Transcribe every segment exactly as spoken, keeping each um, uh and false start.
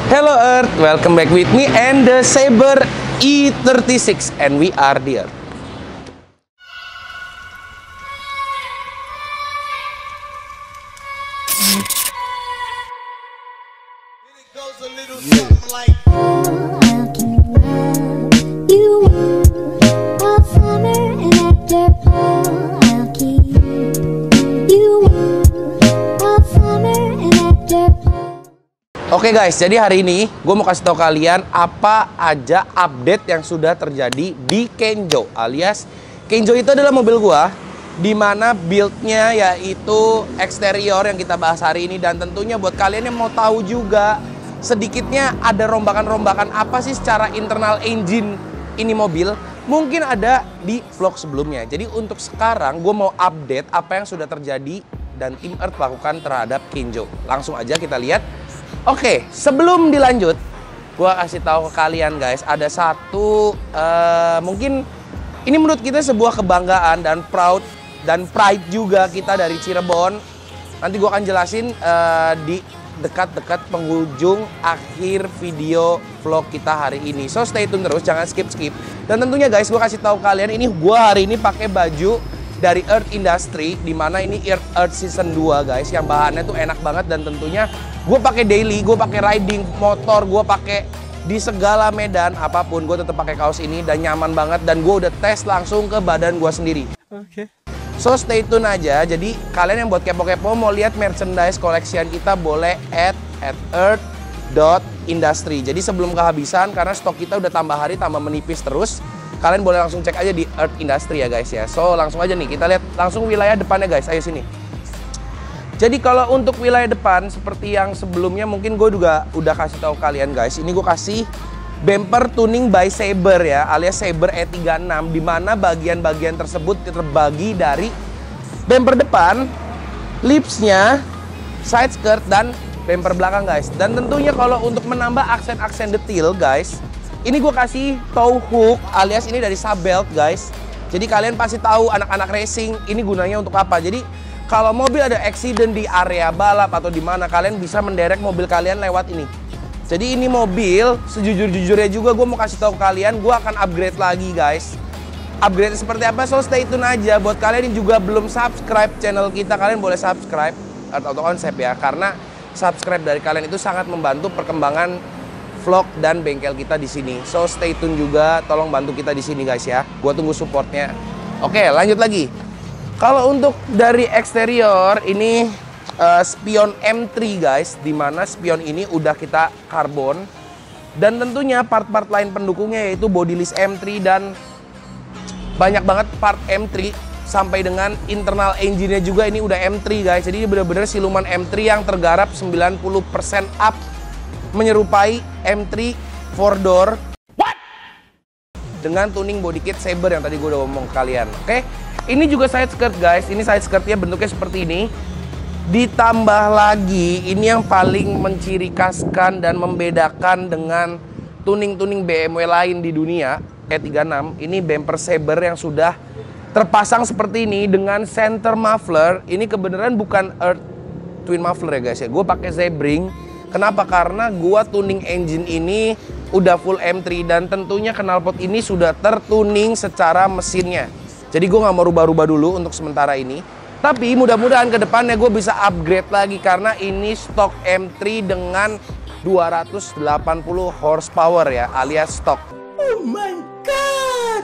Hello Earth, welcome back with me and the Saber E thirty-six, and we are the Earth. Oke guys, jadi hari ini gue mau kasih tahu kalian apa aja update yang sudah terjadi di Kenzo, alias Kenzo itu adalah mobil gue, dimana buildnya yaitu eksterior yang kita bahas hari ini. Dan tentunya buat kalian yang mau tahu juga sedikitnya ada rombakan-rombakan apa sih secara internal engine ini mobil, mungkin ada di vlog sebelumnya. Jadi untuk sekarang gue mau update apa yang sudah terjadi dan tim Earth lakukan terhadap Kenzo. Langsung aja kita lihat. Oke, sebelum dilanjut, gue kasih tahu ke kalian guys, ada satu uh, mungkin ini menurut kita sebuah kebanggaan dan proud dan pride juga kita dari Cirebon. Nanti gue akan jelasin uh, di dekat-dekat penghujung akhir video vlog kita hari ini. So stay tune terus, jangan skip-skip. Dan tentunya guys, gue kasih tahu kalian ini gue hari ini pakai baju dari Earth Industry, dimana ini Earth, Earth Season dua guys, yang bahannya tuh enak banget. Dan tentunya gue pakai daily, gue pakai riding, motor, gue pakai di segala medan apapun, gue tetap pakai kaos ini dan nyaman banget. Dan gue udah tes langsung ke badan gue sendiri. Oke. Okay. So stay tune aja. Jadi kalian yang buat kepo-kepo mau lihat merchandise collection kita, boleh add at earth dot industry. Jadi sebelum kehabisan, karena stok kita udah tambah hari tambah menipis terus, kalian boleh langsung cek aja di Earth Industry ya guys ya. So langsung aja nih, kita lihat langsung wilayah depannya guys. Ayo sini. Jadi kalau untuk wilayah depan seperti yang sebelumnya mungkin gue juga udah kasih tahu kalian guys. Ini gue kasih bumper tuning by Saber ya, alias Saber E tiga enam, dimana bagian-bagian tersebut terbagi dari bumper depan, lipsnya, side skirt, dan bumper belakang guys. Dan tentunya kalau untuk menambah aksen-aksen detail guys, ini gue kasih tow hook, alias ini dari subbelt guys. Jadi kalian pasti tahu anak-anak racing ini gunanya untuk apa. Jadi kalau mobil ada accident di area balap atau di mana, kalian bisa menderek mobil kalian lewat ini. Jadi ini mobil sejujur-jujurnya juga gue mau kasih tahu kalian, gue akan upgrade lagi guys. Upgrade seperti apa? So stay tune aja. Buat kalian yang juga belum subscribe channel kita, kalian boleh subscribe atau konsep ya, karena subscribe dari kalian itu sangat membantu perkembangan vlog dan bengkel kita di sini. So stay tune juga, tolong bantu kita di sini guys ya. Gua tunggu supportnya. Oke, lanjut lagi. Kalau untuk dari eksterior ini uh, spion M tiga guys, dimana spion ini udah kita karbon. Dan tentunya part-part lain pendukungnya yaitu body list M tiga dan banyak banget part M tiga, sampai dengan internal engine-nya juga ini udah M tiga guys. Jadi ini bener-bener siluman M tiga yang tergarap sembilan puluh persen up, menyerupai M tiga four door. What? Dengan tuning body kit Saber yang tadi gue udah ngomong ke kalian. Oke, ini juga side skirt guys. Ini side skirtnya bentuknya seperti ini. Ditambah lagi, ini yang paling menciri khaskan dan membedakan dengan tuning-tuning B M W lain di dunia, E tiga enam. Ini bumper Saber yang sudah terpasang seperti ini dengan center muffler. Ini kebenaran bukan Earth twin muffler ya guys ya. Gue pakai Sebring. Kenapa? Karena gua tuning engine ini udah full M tiga dan tentunya knalpot ini sudah tertuning secara mesinnya. Jadi gue nggak mau rubah-rubah dulu untuk sementara ini. Tapi mudah-mudahan ke depannya gue bisa upgrade lagi, karena ini stok M tiga dengan dua ratus delapan puluh horsepower ya, alias stok. Oh my god.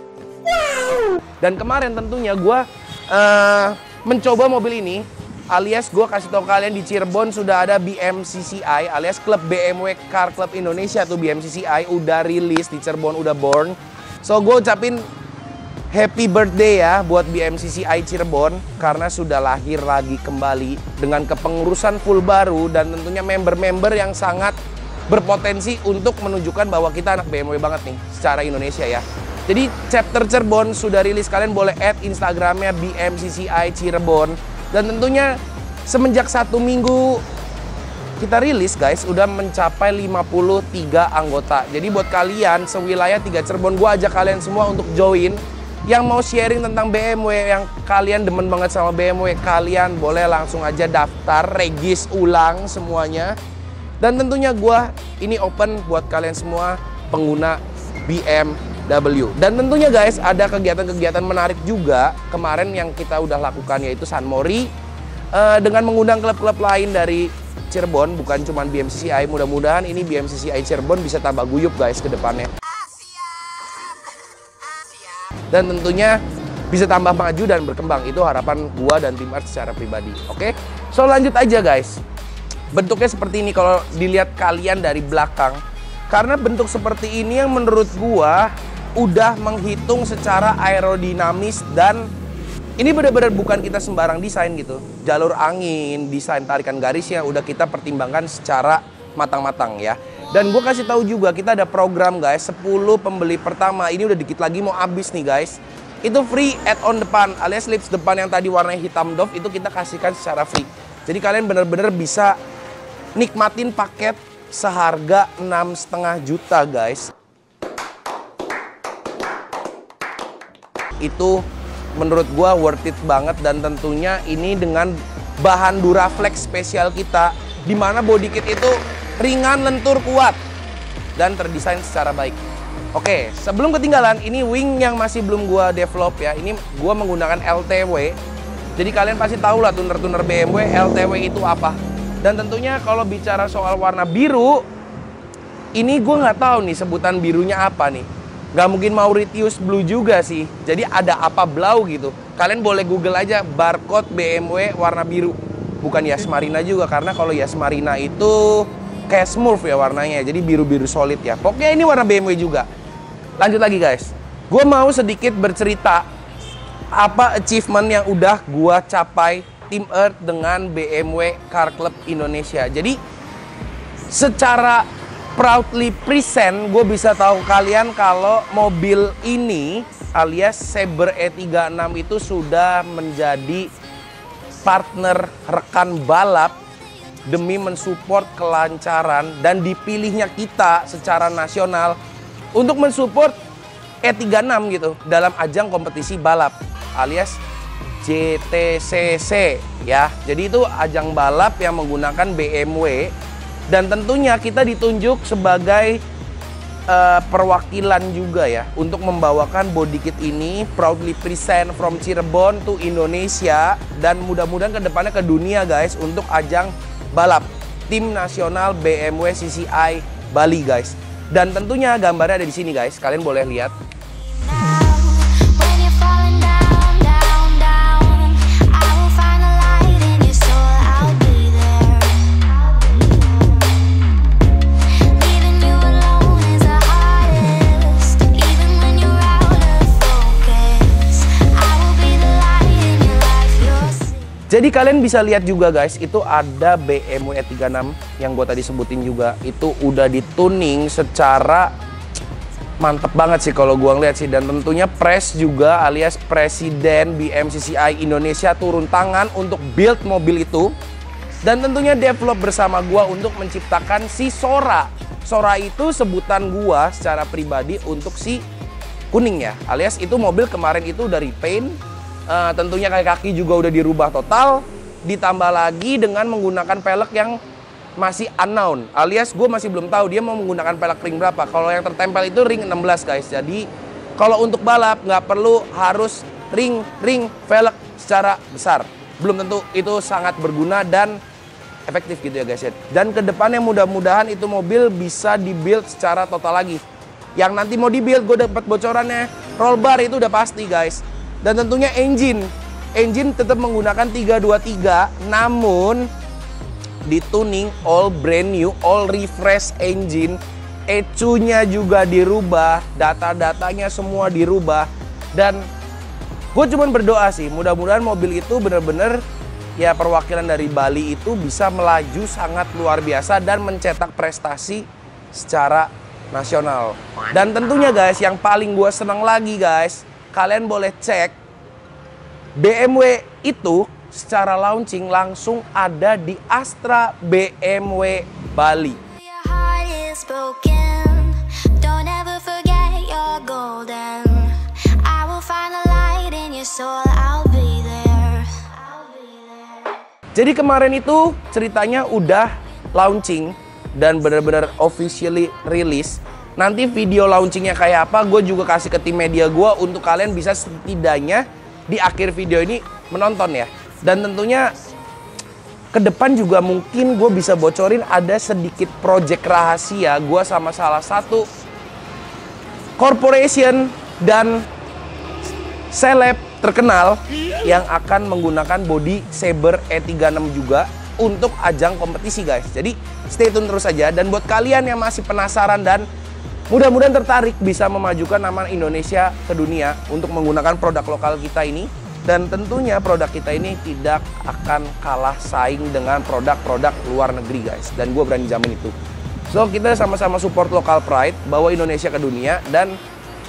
Wow. Dan kemarin tentunya gue uh, mencoba mobil ini, alias gue kasih tau kalian di Cirebon sudah ada B M C C I, alias klub B M W Car Club Indonesia tuh B M C C I udah rilis di Cirebon, udah born. So gue ucapin happy birthday ya buat B M C C I Cirebon, karena sudah lahir lagi kembali dengan kepengurusan full baru dan tentunya member-member yang sangat berpotensi untuk menunjukkan bahwa kita anak B M W banget nih secara Indonesia ya. Jadi chapter Cirebon sudah rilis, kalian boleh add Instagramnya B M C C I Cirebon. Dan tentunya semenjak satu minggu kita rilis guys, udah mencapai lima puluh tiga anggota. Jadi buat kalian sewilayah tiga Cirebon, gue ajak kalian semua untuk join. Yang mau sharing tentang B M W, yang kalian demen banget sama B M W, kalian boleh langsung aja daftar, regis ulang semuanya. Dan tentunya gue ini open buat kalian semua pengguna B M W. Dan tentunya guys, ada kegiatan-kegiatan menarik juga kemarin yang kita udah lakukan, yaitu San Mori uh, dengan mengundang klub-klub lain dari Cirebon, bukan cuma B M C C I. Mudah-mudahan ini B M C C I Cirebon bisa tambah guyup guys ke depannya. Dan tentunya bisa tambah maju dan berkembang. Itu harapan gua dan tim art secara pribadi. Oke, so lanjut aja guys. Bentuknya seperti ini kalau dilihat kalian dari belakang. Karena bentuk seperti ini yang menurut gua udah menghitung secara aerodinamis, dan ini benar-benar bukan kita sembarang desain gitu. Jalur angin, desain tarikan garisnya udah kita pertimbangkan secara matang-matang ya. Dan gue kasih tahu juga, kita ada program guys, sepuluh pembeli pertama, ini udah dikit lagi mau habis nih guys. Itu free add-on depan, alias lips depan yang tadi warnanya hitam doff, itu kita kasihkan secara free. Jadi kalian benar-benar bisa nikmatin paket seharga enam setengah juta guys. Itu menurut gua worth it banget, dan tentunya ini dengan bahan Duraflex spesial kita, dimana body kit itu ringan, lentur, kuat, dan terdesain secara baik. Oke, sebelum ketinggalan, ini wing yang masih belum gua develop ya. Ini gua menggunakan L T W. Jadi kalian pasti tahu lah tuner-tuner B M W L T W itu apa. Dan tentunya kalau bicara soal warna biru, ini gua nggak tahu nih sebutan birunya apa nih. Nggak mungkin Mauritius Blue juga sih. Jadi ada apa blau gitu. Kalian boleh Google aja barcode B M W warna biru. Bukan Yasmarina juga, karena kalau Yasmarina itu kayak smurf ya warnanya, jadi biru-biru solid ya. Pokoknya ini warna B M W juga. Lanjut lagi guys, gue mau sedikit bercerita apa achievement yang udah gue capai Team Earth dengan B M W Car Club Indonesia. Jadi secara proudly present, gue bisa tahu kalian kalau mobil ini alias Saber E tiga enam itu sudah menjadi partner rekan balap demi mensupport kelancaran dan dipilihnya kita secara nasional untuk mensupport E tiga enam gitu dalam ajang kompetisi balap alias J T C C ya. Jadi itu ajang balap yang menggunakan B M W, dan tentunya kita ditunjuk sebagai uh, perwakilan juga ya untuk membawakan body kit ini, proudly present from Cirebon to Indonesia, dan mudah-mudahan ke depannya ke dunia guys untuk ajang balap tim nasional B M W C C I Bali guys. Dan tentunya gambarnya ada di sini guys, kalian boleh lihat. Jadi kalian bisa lihat juga guys, itu ada B M W E tiga enam yang gue tadi sebutin juga. Itu udah dituning secara mantep banget sih kalau gue ngeliat sih. Dan tentunya Pres juga alias Presiden B M C C I Indonesia turun tangan untuk build mobil itu. Dan tentunya develop bersama gue untuk menciptakan si Sora. Sora itu sebutan gue secara pribadi untuk si kuning ya. Alias itu mobil kemarin itu dari paint. Uh, tentunya kaki-kaki juga udah dirubah total, ditambah lagi dengan menggunakan pelek yang masih unknown, alias gue masih belum tahu dia mau menggunakan pelek ring berapa. Kalau yang tertempel itu ring enam belas guys. Jadi kalau untuk balap nggak perlu harus ring ring velg secara besar, belum tentu itu sangat berguna dan efektif gitu ya guys ya. Dan kedepannya mudah-mudahan itu mobil bisa dibuild secara total lagi. Yang nanti mau dibuild gue dapat bocorannya roll bar itu udah pasti guys. Dan tentunya engine, engine tetap menggunakan tiga dua tiga, namun dituning all brand new, all refresh engine. E C U-nya juga dirubah, data-datanya semua dirubah. Dan gue cuma berdoa sih, mudah-mudahan mobil itu bener-bener ya perwakilan dari Bali itu bisa melaju sangat luar biasa dan mencetak prestasi secara nasional. Dan tentunya guys, yang paling gue senang lagi guys, kalian boleh cek B M W itu secara launching langsung ada di Astra B M W Bali. Jadi kemarin itu ceritanya udah launching dan benar-benar officially rilis, nanti video launchingnya kayak apa gue juga kasih ke tim media gue untuk kalian bisa setidaknya di akhir video ini menonton ya. Dan tentunya ke depan juga mungkin gue bisa bocorin ada sedikit project rahasia gue sama salah satu corporation dan seleb terkenal yang akan menggunakan body Saber E tiga enam juga untuk ajang kompetisi guys. Jadi stay tune terus aja, dan buat kalian yang masih penasaran dan mudah-mudahan tertarik bisa memajukan nama Indonesia ke dunia untuk menggunakan produk lokal kita ini. Dan tentunya produk kita ini tidak akan kalah saing dengan produk-produk luar negeri guys. Dan gue berani jamin itu. So kita sama-sama support local pride, bawa Indonesia ke dunia. Dan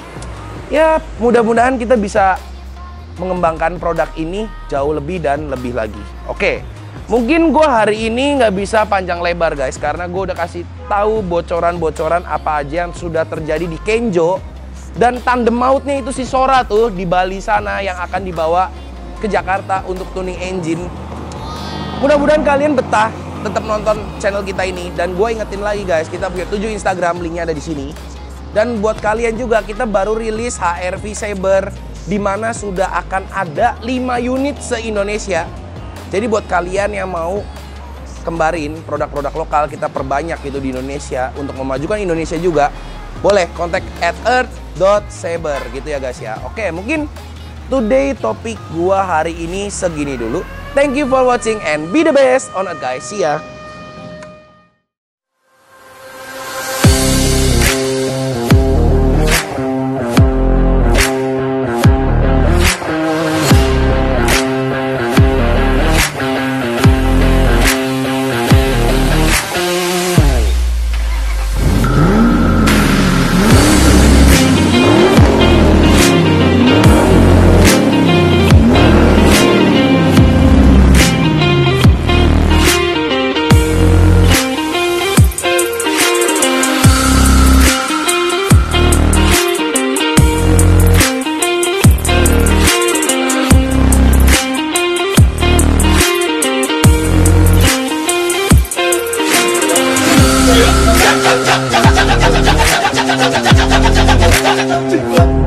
ya mudah-mudahan kita bisa mengembangkan produk ini jauh lebih dan lebih lagi. Oke, mungkin gue hari ini nggak bisa panjang lebar guys, karena gue udah kasih tahu bocoran-bocoran apa aja yang sudah terjadi di Kenjo. Dan tandem mautnya itu si Sora tuh di Bali sana yang akan dibawa ke Jakarta untuk tuning engine. Mudah-mudahan kalian betah tetap nonton channel kita ini. Dan gue ingetin lagi guys, kita punya tujuh Instagram, linknya ada di sini. Dan buat kalian juga, kita baru rilis H R V Saber, di mana sudah akan ada lima unit se-Indonesia. Jadi buat kalian yang mau kembarin produk-produk lokal, kita perbanyak itu di Indonesia untuk memajukan Indonesia juga, boleh kontak at earth dot saber gitu ya guys ya. Oke, mungkin today topik gua hari ini segini dulu. Thank you for watching and be the best on it guys. See ya. Tiba